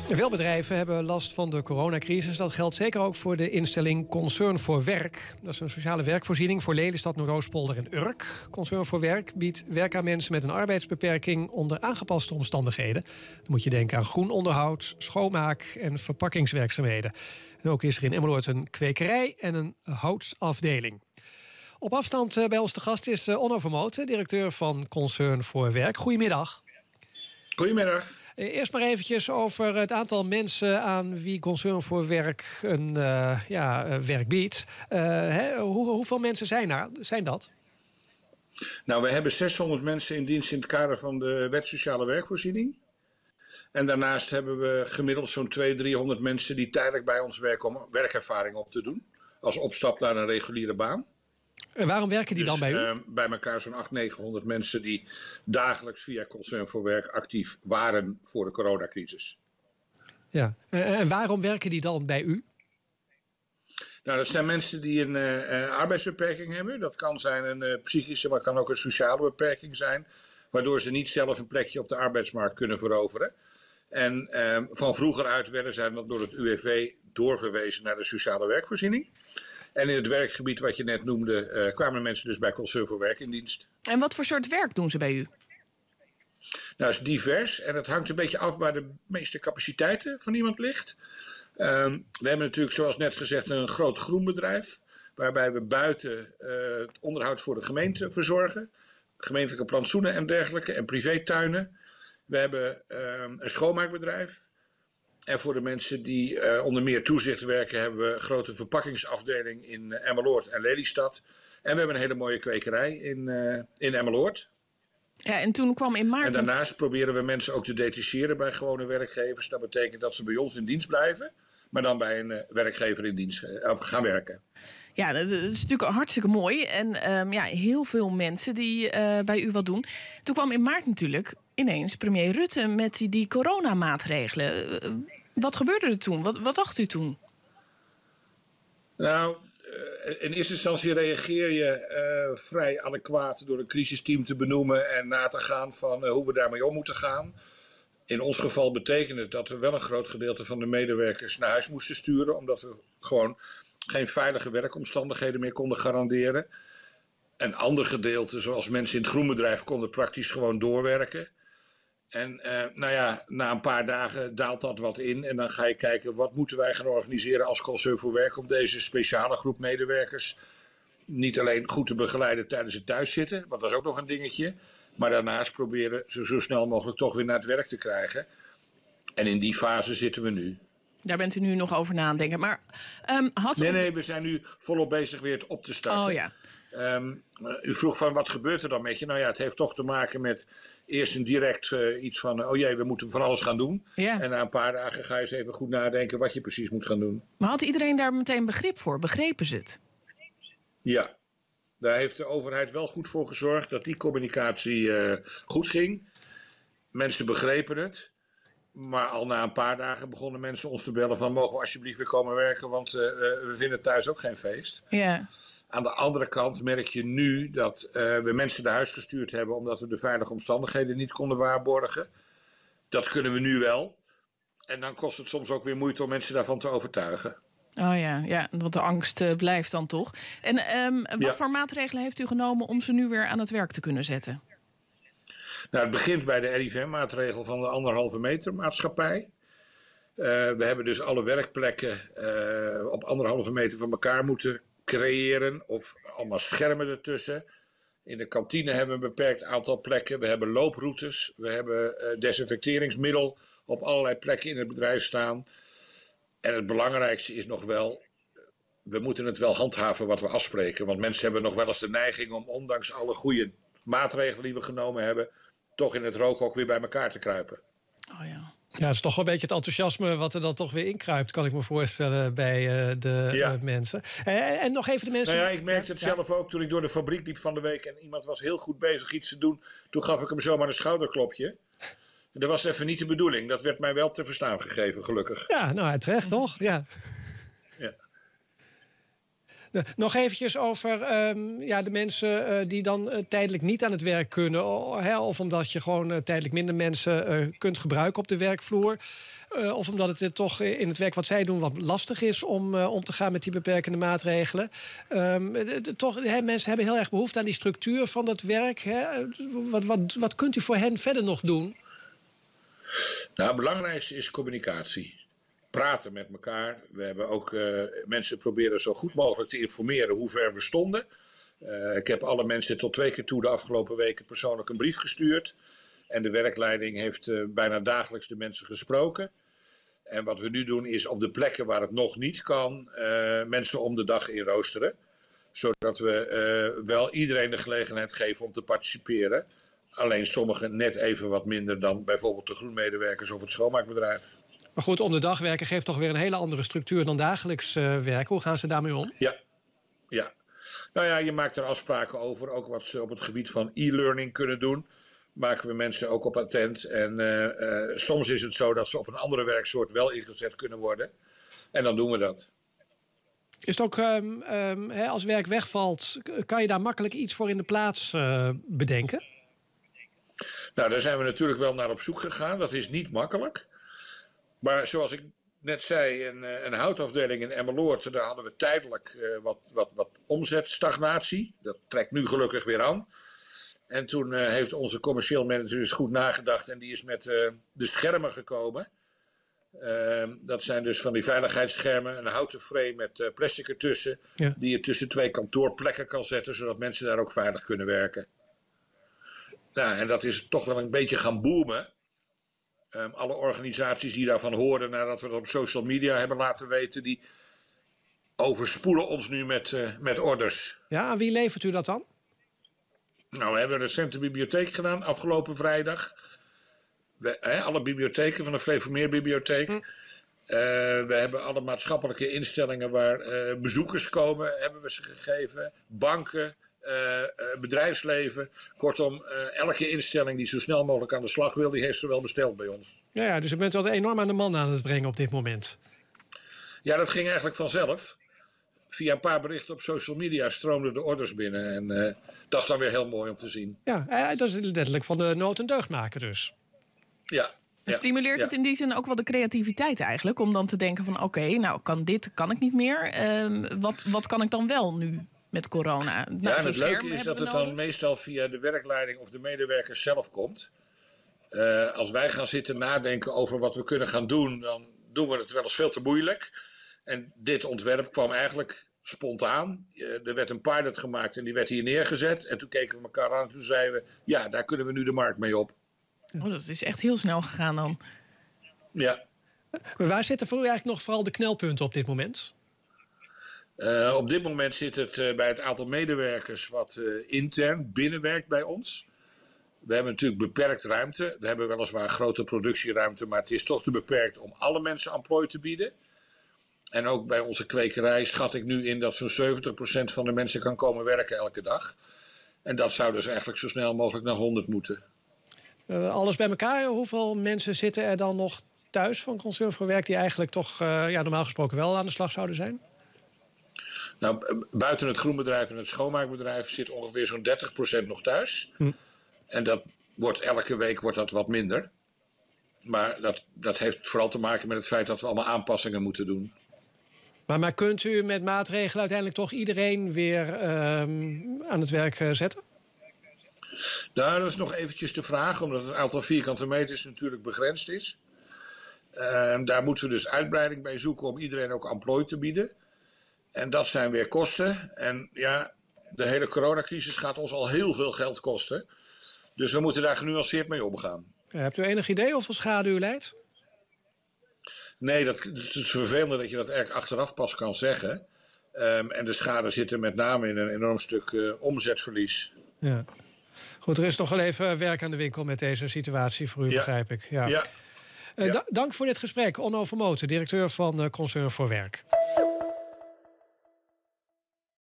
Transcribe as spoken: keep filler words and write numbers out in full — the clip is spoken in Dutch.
Veel bedrijven hebben last van de coronacrisis. Dat geldt zeker ook voor de instelling Concern voor Werk. Dat is een sociale werkvoorziening voor Lelystad, Noordoostpolder en Urk. Concern voor Werk biedt werk aan mensen met een arbeidsbeperking onder aangepaste omstandigheden. Dan moet je denken aan groen onderhoud, schoonmaak en verpakkingswerkzaamheden. En ook is er in Emmeloord een kwekerij en een houtsafdeling. Op afstand bij ons te gast is Onno Vermoten, directeur van Concern voor Werk. Goedemiddag. Goedemiddag. Eerst maar eventjes over het aantal mensen aan wie Concern voor Werk een uh, ja, werk biedt. Uh, hè, hoe, hoeveel mensen zijn, er, zijn dat? Nou, we hebben zeshonderd mensen in dienst in het kader van de Wet Sociale Werkvoorziening. En daarnaast hebben we gemiddeld zo'n tweehonderd, driehonderd mensen die tijdelijk bij ons werken om werkervaring op te doen. Als opstap naar een reguliere baan. En waarom werken die dus, dan bij u? Uh, bij elkaar zo'n achthonderd, negenhonderd mensen die dagelijks via Concern voor Werk actief waren voor de coronacrisis. Ja, en waarom werken die dan bij u? Nou, dat zijn mensen die een uh, arbeidsbeperking hebben. Dat kan zijn een uh, psychische, maar kan ook een sociale beperking zijn. Waardoor ze niet zelf een plekje op de arbeidsmarkt kunnen veroveren. En uh, van vroeger uit werden zij door het U W V doorverwezen naar de sociale werkvoorziening. En in het werkgebied wat je net noemde, uh, kwamen mensen dus bij Concern voor Werk in dienst. En wat voor soort werk doen ze bij u? Nou, het is divers en het hangt een beetje af waar de meeste capaciteiten van iemand ligt. Um, we hebben natuurlijk, zoals net gezegd, een groot groenbedrijf. Waarbij we buiten uh, het onderhoud voor de gemeente verzorgen. Gemeentelijke plantsoenen en dergelijke en privétuinen. We hebben um, een schoonmaakbedrijf. En voor de mensen die uh, onder meer toezicht werken, hebben we een grote verpakkingsafdeling in uh, Emmeloord en Lelystad. En we hebben een hele mooie kwekerij in, uh, in Emmeloord. Ja, en toen kwam in maart... En daarnaast proberen we mensen ook te detacheren bij gewone werkgevers. Dat betekent dat ze bij ons in dienst blijven, maar dan bij een uh, werkgever in dienst uh, gaan werken. Ja, dat is natuurlijk hartstikke mooi. En um, ja, heel veel mensen die uh, bij u wat doen. Toen kwam in maart natuurlijk ineens premier Rutte met die, die coronamaatregelen. Uh, wat gebeurde er toen? Wat, wat dacht u toen? Nou, in eerste instantie reageer je uh, vrij adequaat door een crisisteam te benoemen en na te gaan van uh, hoe we daarmee om moeten gaan. In ons geval betekende het dat we wel een groot gedeelte van de medewerkers naar huis moesten sturen, omdat we gewoon geen veilige werkomstandigheden meer konden garanderen. Een ander gedeelte, zoals mensen in het groenbedrijf, konden praktisch gewoon doorwerken. En uh, nou ja, na een paar dagen daalt dat wat in. En dan ga je kijken, wat moeten wij gaan organiseren als Concern voor Werk om deze speciale groep medewerkers niet alleen goed te begeleiden tijdens het thuiszitten, want dat is ook nog een dingetje. Maar daarnaast proberen ze zo snel mogelijk toch weer naar het werk te krijgen. En in die fase zitten we nu. Daar bent u nu nog over na aan het denken. Maar, um, had nee, nee, we zijn nu volop bezig weer het op te starten. Oh ja. Um, u vroeg van wat gebeurt er dan met je? Nou ja, het heeft toch te maken met eerst een direct uh, iets van, oh jee, we moeten van alles gaan doen. Ja. En na een paar dagen ga je eens even goed nadenken wat je precies moet gaan doen. Maar had iedereen daar meteen begrip voor? Begrepen ze het? Ja, daar heeft de overheid wel goed voor gezorgd dat die communicatie uh, goed ging. Mensen begrepen het. Maar al na een paar dagen begonnen mensen ons te bellen van mogen we alsjeblieft weer komen werken, want uh, we vinden thuis ook geen feest. Ja. Aan de andere kant merk je nu dat uh, we mensen naar huis gestuurd hebben omdat we de veilige omstandigheden niet konden waarborgen. Dat kunnen we nu wel. En dan kost het soms ook weer moeite om mensen daarvan te overtuigen. Oh ja, ja, want de angst uh, blijft dan toch. En um, wat ja. voor maatregelen heeft u genomen om ze nu weer aan het werk te kunnen zetten? Nou, het begint bij de R I V M-maatregel van de anderhalve meter maatschappij. Uh, we hebben dus alle werkplekken uh, op anderhalve meter van elkaar moeten creëren. Of allemaal schermen ertussen. In de kantine hebben we een beperkt aantal plekken. We hebben looproutes. We hebben uh, desinfecteringsmiddel op allerlei plekken in het bedrijf staan. En het belangrijkste is nog wel, we moeten het wel handhaven wat we afspreken. Want mensen hebben nog wel eens de neiging om ondanks alle goede maatregelen die we genomen hebben, toch in het rookhok weer bij elkaar te kruipen. Oh ja. Ja, het is toch wel een beetje het enthousiasme wat er dan toch weer inkruipt, kan ik me voorstellen bij uh, de ja. uh, mensen. Uh, en nog even de mensen. Nou ja, ik merkte het ja. zelf ook toen ik door de fabriek liep van de week en iemand was heel goed bezig iets te doen. Toen gaf ik hem zomaar een schouderklopje. Dat was even niet de bedoeling. Dat werd mij wel te verstaan gegeven, gelukkig. Ja, nou terecht toch? Ja. Ja. Uh, nog eventjes over um, ja, de mensen uh, die dan uh, tijdelijk niet aan het werk kunnen. Of, hè, of omdat je gewoon uh, tijdelijk minder mensen uh, kunt gebruiken op de werkvloer. Uh, of omdat het uh, toch in het werk wat zij doen wat lastig is om uh, om te gaan met die beperkende maatregelen. Um, de, de, toch, hè, mensen hebben heel erg behoefte aan die structuur van dat werk. Hè. Wat, wat, wat kunt u voor hen verder nog doen? Nou, het belangrijkste is communicatie. Praten met elkaar. We hebben ook uh, mensen proberen zo goed mogelijk te informeren hoe ver we stonden. Uh, ik heb alle mensen tot twee keer toe de afgelopen weken persoonlijk een brief gestuurd. En de werkleiding heeft uh, bijna dagelijks de mensen gesproken. En wat we nu doen is op de plekken waar het nog niet kan, uh, mensen om de dag inroosteren. Zodat we uh, wel iedereen de gelegenheid geven om te participeren. Alleen sommigen net even wat minder dan bijvoorbeeld de groenmedewerkers of het schoonmaakbedrijf. Maar goed, om de dag werken geeft toch weer een hele andere structuur dan dagelijks uh, werken. Hoe gaan ze daarmee om? Ja, ja. Nou ja, je maakt er afspraken over. Ook wat ze op het gebied van e-learning kunnen doen. Maken we mensen ook op attent. En uh, uh, soms is het zo dat ze op een andere werksoort wel ingezet kunnen worden. En dan doen we dat. Is het ook, um, um, hè, als werk wegvalt, kan je daar makkelijk iets voor in de plaats uh, bedenken? Nou, daar zijn we natuurlijk wel naar op zoek gegaan. Dat is niet makkelijk. Maar zoals ik net zei, een, een houtafdeling in Emmeloord, daar hadden we tijdelijk uh, wat, wat, wat omzetstagnatie. Dat trekt nu gelukkig weer aan. En toen uh, heeft onze commercieel manager dus goed nagedacht en die is met uh, de schermen gekomen. Uh, dat zijn dus van die veiligheidsschermen, een houten frame met uh, plastic ertussen. Ja. Die je tussen twee kantoorplekken kan zetten, zodat mensen daar ook veilig kunnen werken. Nou, en dat is toch wel een beetje gaan boomen. Um, alle organisaties die daarvan hoorden nadat we dat op social media hebben laten weten, die overspoelen ons nu met, uh, met orders. Ja, aan wie levert u dat dan? Nou, we hebben recent de bibliotheek gedaan, afgelopen vrijdag. We, hè, alle bibliotheken van de Flevomeerbibliotheek. Hm. Uh, we hebben alle maatschappelijke instellingen waar uh, bezoekers komen, hebben we ze gegeven. Banken, uh, uh, bedrijfsleven. Kortom, uh, elke instelling die zo snel mogelijk aan de slag wil, die heeft ze wel besteld bij ons. Ja, ja, dus u bent wel enorm aan de man aan het brengen op dit moment. Ja, dat ging eigenlijk vanzelf. Via een paar berichten op social media stroomden de orders binnen. En uh, dat is dan weer heel mooi om te zien. Ja, uh, dat is letterlijk van de nood en deugd maken dus. Ja. Ja, stimuleert ja. het in die zin ook wel de creativiteit eigenlijk? Om dan te denken van oké, okay, nou kan dit, kan ik niet meer. Uh, wat, wat kan ik dan wel nu met corona? Nou, ja, en het leuke is dat het dan meestal via de werkleiding of de medewerkers zelf komt. Uh, als wij gaan zitten nadenken over wat we kunnen gaan doen, dan doen we het wel eens veel te moeilijk. En dit ontwerp kwam eigenlijk spontaan. Uh, er werd een pilot gemaakt en die werd hier neergezet. En toen keken we elkaar aan en toen zeiden we, ja, daar kunnen we nu de markt mee op. Oh, dat is echt heel snel gegaan dan. Ja. Waar zitten voor u eigenlijk nog vooral de knelpunten op dit moment? Uh, op dit moment zit het uh, bij het aantal medewerkers wat uh, intern binnenwerkt bij ons. We hebben natuurlijk beperkt ruimte. We hebben weliswaar grote productieruimte, maar het is toch te beperkt om alle mensen emplooi te bieden. En ook bij onze kwekerij schat ik nu in dat zo'n zeventig procent van de mensen kan komen werken elke dag. En dat zou dus eigenlijk zo snel mogelijk naar honderd moeten. Uh, alles bij elkaar, hoeveel mensen zitten er dan nog thuis van Concern voor Werk die eigenlijk toch uh, ja, normaal gesproken wel aan de slag zouden zijn? Nou, buiten het groenbedrijf en het schoonmaakbedrijf zit ongeveer zo'n dertig procent nog thuis. Hm. En dat wordt elke week wordt dat wat minder. Maar dat, dat heeft vooral te maken met het feit dat we allemaal aanpassingen moeten doen. Maar, maar kunt u met maatregelen uiteindelijk toch iedereen weer um, aan het werk uh, zetten? Nou, dat is nog eventjes de vraag, omdat het aantal vierkante meters natuurlijk begrensd is. Uh, daar moeten we dus uitbreiding bij zoeken om iedereen ook emplooi te bieden. En dat zijn weer kosten. En ja, de hele coronacrisis gaat ons al heel veel geld kosten. Dus we moeten daar genuanceerd mee omgaan. Hebt u enig idee hoeveel schade u leidt? Nee, dat, het is vervelend dat je dat eigenlijk achteraf pas kan zeggen. Um, en de schade zit er met name in een enorm stuk uh, omzetverlies. Ja. Goed, er is nog wel even werk aan de winkel met deze situatie voor u, ja. begrijp ik. Ja. Ja. Uh, ja. Dank voor dit gesprek. Onno Vermoten, directeur van uh, Concern voor Werk.